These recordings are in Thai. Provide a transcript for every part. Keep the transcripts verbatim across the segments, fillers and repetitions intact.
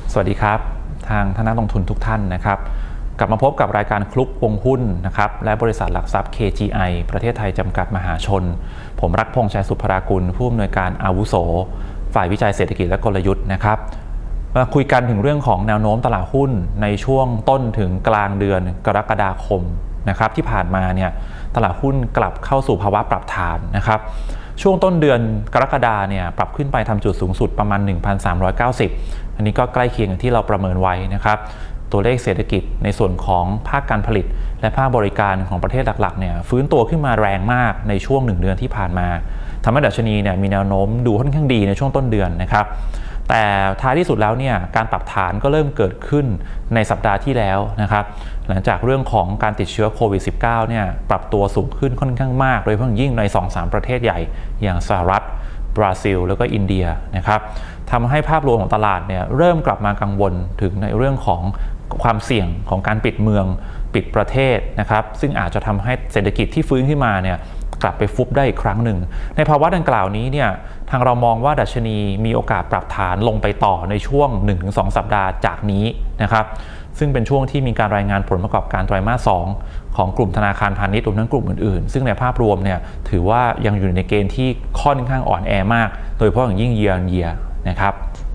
สวัสดีครับทางท่านนักลงทุนทุกท่านนะครับกลับมาพบกับรายการคลุกวงหุ้นนะครับและบริษัทหลักทรัพย์ เค จี ไอ ประเทศไทยจำกัดมหาชนผมรักพงษ์ชัยสุภรากุลผู้อำนวยการอาวุโสฝ่ายวิจัยเศรษฐกิจและกลยุทธ์นะครับมาคุยกันถึงเรื่องของแนวโน้มตลาดหุ้นในช่วงต้นถึงกลางเดือนกรกฎาคมนะครับที่ผ่านมาเนี่ยตลาดหุ้นกลับเข้าสู่ภาวะปรับฐานนะครับช่วงต้นเดือนกรกฎาเนี่ยปรับขึ้นไปทำจุดสูงสุดประมาณ หนึ่งพันสามร้อยเก้าสิบ อันนี้ก็ใกล้เคียงกับที่เราประเมินไว้นะครับตัวเลขเศรษฐกิจในส่วนของภาคการผลิตและภาคบริการของประเทศหลักๆเนี่ยฟื้นตัวขึ้นมาแรงมากในช่วงหนึ่งเดือนที่ผ่านมาทำให้ดัชนีเนี่ยมีแนวโน้มดูค่อนข้างดีในช่วงต้นเดือนนะครับแต่ท้ายที่สุดแล้วเนี่ยการปรับฐานก็เริ่มเกิดขึ้นในสัปดาห์ที่แล้วนะครับหลังจากเรื่องของการติดเชื้อโควิด สิบเก้า เนี่ยปรับตัวสูงขึ้นค่อนข้างมากโดยเฉพาะยิ่งใน สองถึงสาม ประเทศใหญ่อย่างสหรัฐบราซิลแล้วก็อินเดียนะครับทำให้ภาพรวมของตลาดเนี่ยเริ่มกลับมากังวลถึงในเรื่องของความเสี่ยงของการปิดเมืองปิดประเทศนะครับซึ่งอาจจะทำให้เศรษฐกิจที่ฟื้นขึ้นมาเนี่ยกลับไปฟุบได้อีกครั้งหนึ่งในภาวะดังกล่าวนี้เนี่ยทางเรามองว่าดัชนีมีโอกาสปรับฐานลงไปต่อในช่วง หนึ่งถึงสอง สัปดาห์จากนี้นะครับซึ่งเป็นช่วงที่มีการรายงานผลประกอบการไตรมาสสองของกลุ่มธนาคารพาณิชย์รวมทั้งกลุ่มอื่นๆซึ่งในภาพรวมเนี่ยถือว่ายังอยู่ในเกณฑ์ที่ค่อนข้างอ่อนแอมากโดยเฉพาะอย่างยิ่ง year on year นะครับ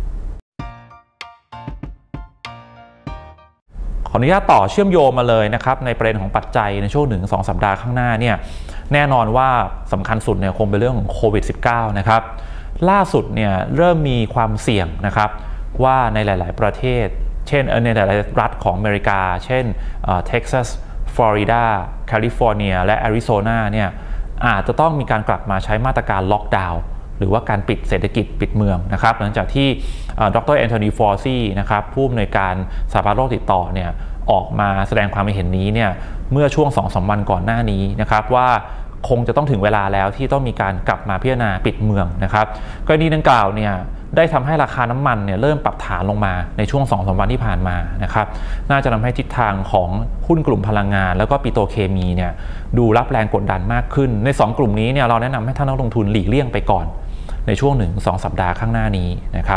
ขออนุญาตต่อเชื่อมโยงมาเลยนะครับในประเด็นของปัจจัยในช่วง หนึ่งถึงสอง สัปดาห์ข้างหน้าเนี่ยแน่นอนว่าสำคัญสุดเนี่ยคงเป็นเรื่องของโควิด สิบเก้า นะครับล่าสุดเนี่ยเริ่มมีความเสี่ยงนะครับว่าในหลายๆประเทศเช่นในหลายๆรัฐของอเมริกาเช่นเท็กซัสฟลอริดาแคลิฟอร์เนียและแอริโซนาเนี่ยอาจจะต้องมีการกลับมาใช้มาตรการล็อกดาวน์หรือว่าการปิดเศรษฐกิจปิดเมืองนะครับหลังจากที่ดรแอนโทนีฟอร์ซีนะครับผู้อำนวยการสหพันธ์โรคติดต่อเนี่ยออกมาแสดงความเห็นนี้เนี่ยเมื่อช่วง สองถึงสาม วันก่อนหน้านี้นะครับว่าคงจะต้องถึงเวลาแล้วที่ต้องมีการกลับมาพิจารณาปิดเมืองนะครับกรณีดังกล่าวเนี่ยได้ทำให้ราคาน้ำมันเนี่ยเริ่มปรับฐานลงมาในช่วง สองถึงสาม วันที่ผ่านมานะครับน่าจะทำให้ทิศทางของหุ้นกลุ่มพลังงานแล้วก็ปิโตรเคมีเนี่ยดูรับแรงกดดันมากขึ้นในสองกลุ่มนี้เนี่ยเราแนะนำให้ท่านนักลงทุนหลีกเลี่ยงไปก่อนในช่วง หนึ่งถึงสอง สัปดาห์ข้างหน้านี้นะครับ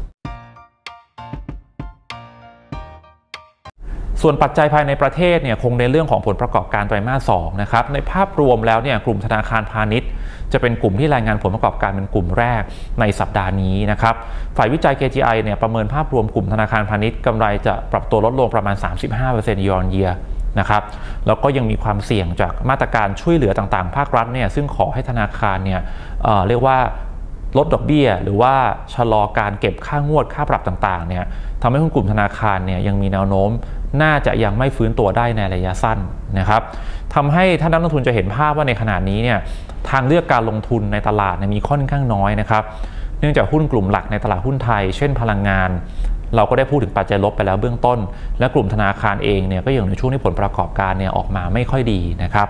ส่วนปัจจัยภายในประเทศเนี่ยคงในเรื่องของผลประกอบการไตรมาสสองนะครับในภาพรวมแล้วเนี่ยกลุ่มธนาคารพาณิชย์จะเป็นกลุ่มที่รายงานผลประกอบการเป็นกลุ่มแรกในสัปดาห์นี้นะครับฝ่ายวิจัย เค จี ไอ เนี่ยประเมินภาพรวมกลุ่มธนาคารพาณิชย์กำไรจะปรับตัวลดลงประมาณ สามสิบห้าเปอร์เซ็นต์ year on year นะครับแล้วก็ยังมีความเสี่ยงจากมาตรการช่วยเหลือต่างๆภาครัฐเนี่ยซึ่งขอให้ธนาคารเนี่ย เอ่อ เรียกว่าลดดอกเบี้ยหรือว่าชะลอการเก็บค่างวดค่าปรับต่างๆเนี่ยทำให้หุ้นกลุ่มธนาคารเนี่ยยังมีแนวโน้มน่าจะยังไม่ฟื้นตัวได้ในระยะสั้นนะครับทำให้ท่านนักลงทุนจะเห็นภาพว่าในขณะนี้เนี่ยทางเลือกการลงทุนในตลาดมีค่อนข้างน้อยนะครับเนื่องจากหุ้นกลุ่มหลักในตลาดหุ้นไทยเช่นพลังงานเราก็ได้พูดถึงปัจจัยลบไปแล้วเบื้องต้นและกลุ่มธนาคารเองเนี่ยก็อยู่ในช่วงที่ผลประกอบการเนี่ยออกมาไม่ค่อยดีนะครับ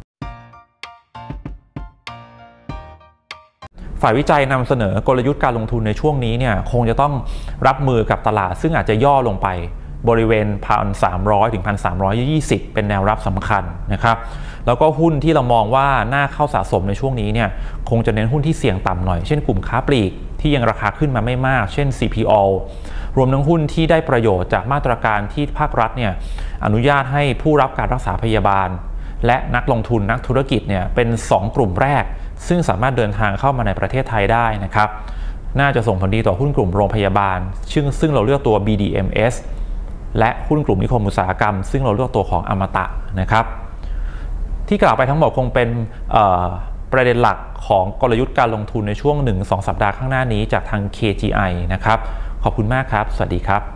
ฝ่ายวิจัยนำเสนอกลยุทธ์การลงทุนในช่วงนี้เนี่ยคงจะต้องรับมือกับตลาดซึ่งอาจจะย่อลงไปบริเวณ หนึ่งพันสามร้อย ถึง หนึ่งพันสามร้อยยี่สิบ เป็นแนวรับสำคัญนะครับแล้วก็หุ้นที่เรามองว่าน่าเข้าสะสมในช่วงนี้เนี่ยคงจะเน้นหุ้นที่เสี่ยงต่ำหน่อยเช่นกลุ่มค้าปลีกที่ยังราคาขึ้นมาไม่มากเช่น ซี พี โอ รวมทั้งหุ้นที่ได้ประโยชน์จากมาตรการที่ภาครัฐเนี่ยอนุญาตให้ผู้รับการรักษาพยาบาลและนักลงทุนนักธุรกิจเนี่ยเป็นสองกลุ่มแรกซึ่งสามารถเดินทางเข้ามาในประเทศไทยได้นะครับน่าจะส่งผลดีต่อหุ้นกลุ่มโรงพยาบาลซึ่งซึ่งเราเลือกตัว บี ดี เอ็ม เอส และหุ้นกลุ่มนิคมอุตสาหกรรมซึ่งเราเลือกตัวของอมตะนะครับที่กล่าวไปทั้งหมดคงเป็นประเด็นหลักของกลยุทธ์การลงทุนในช่วง หนึ่งถึงสอง สัปดาห์ข้างหน้านี้จากทาง เค จี ไอ นะครับขอบคุณมากครับสวัสดีครับ